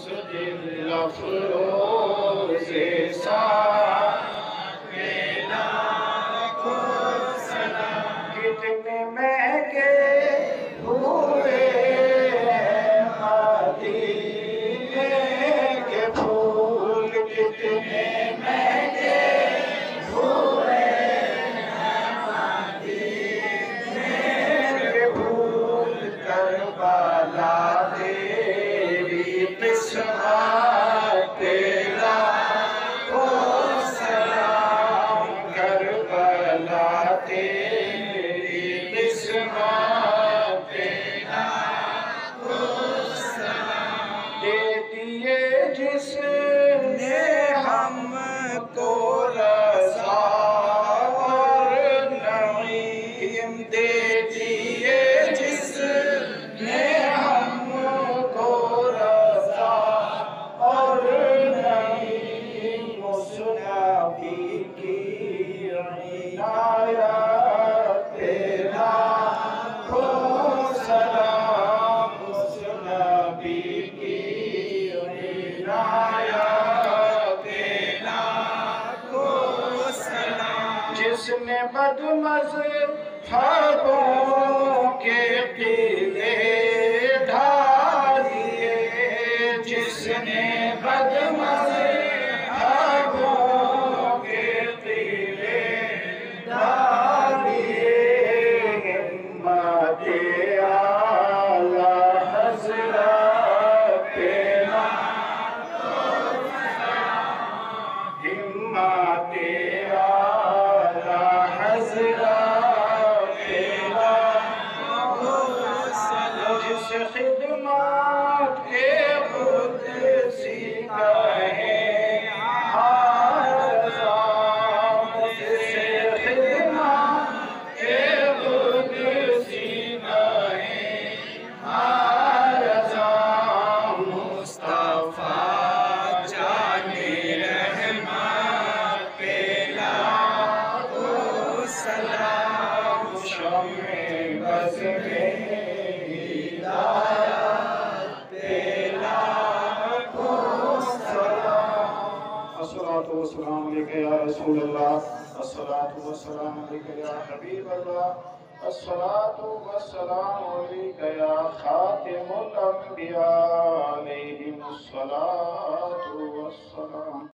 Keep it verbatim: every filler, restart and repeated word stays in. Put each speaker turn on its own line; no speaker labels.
دل افروز ساکینا کو سلام کتنے مہنگے ہوئے مدینے کے پھول کتنے مہنگے ہوئے مدینے کے پھول کربلا تیری قسمت تیرا کو سلام کربلا تیری قسمت تیرا کو سلام دے دیے جس نے ہم کو رضا اور نعیم دے دیے جس نے ہم کو رضا اور نعیم اس نبی کی عنایت تیرا کو سلام اس نبی کی عنایت تیرا کو سلام جس نے بدمذہبوں کے قلعے ڈھا دیے جس نے بدمذہبوں کے قلعے ڈھا دیے ہمت اعلیٰ حضرت تیرا ہمت اعلیٰ حضرت تیرا جس خدمات کے قدسی کہیں حضرت جس خدمات کے قدسی کہیں حضرت مصطفیٰ جان رحمت پہلا کو سلام شمع بز میں ہدایت پہلا کو سلام الصلاة والسلام علیکہ یا رسول اللہ الصلاة والسلام علیکہ یا حبیب اللہ الصلاة والسلام علیکہ یا خاتم الانبیاء علیہم الصلاة والسلام